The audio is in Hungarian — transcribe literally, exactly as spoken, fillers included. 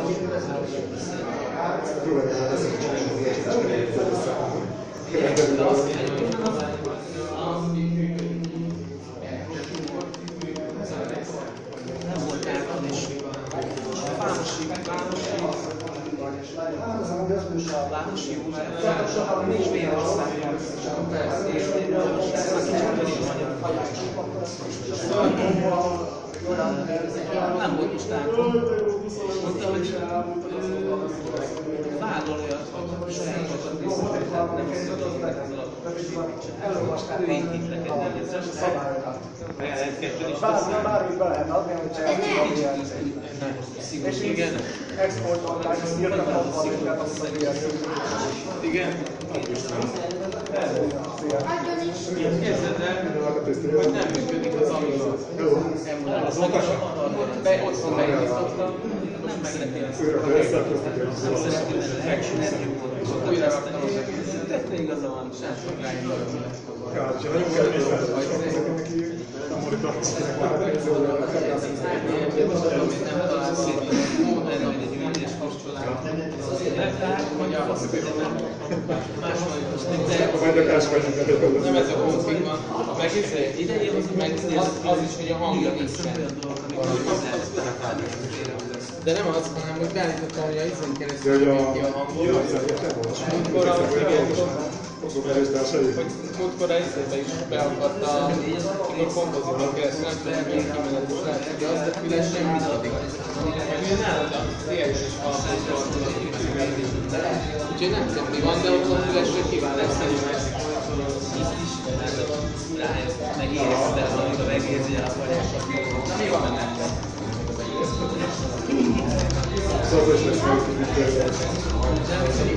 Nem volt árton is. Városi, városi. Városi József. És Vérországban. És Vérországban kicsit is magyar nem volt most árton. Mondta, hogy vállal olyat, hogy sajátokat részletet nem születnek az alapot. Ő épít neked négyezest. Bejelentkezted is beszél. Bármit be lehet adni, hogy és így exportolták, és írtak abban, hogy hát azt a igen? Képzeld el, hogy nem működik az Amiga. Az okasan. Otthon beindítottam, Nem szeretném ezt. nem szeretném ezt. És akkor újra raktam az egészet. Tette igaza van. Sem sokáig valami. Nem talál szép modern, vagy egy ügyes kapcsolat. Vagy a Máshol nem ez a config van. A megizé, idején az, az, az is, hogy a hangja nincsen. De nem az, hanem hogy beállítottam, hogy a izén keresztül jön ki a hangot. És múltkor a hogy múltkor a izébe is beakadt a kompoziton keresztül, nem tudom, milyen kimenetes lehet, hogy az, de füles sem működik. Ugye nálad a té es is van, úgyhogy nem tudom, mi van, de ott a fülesre kiválasztani ezt. Ízt is, rájössz, megérezted, amikor megérzi el a parásat. Na mi van ennek? Szóval is lesz meg, hogy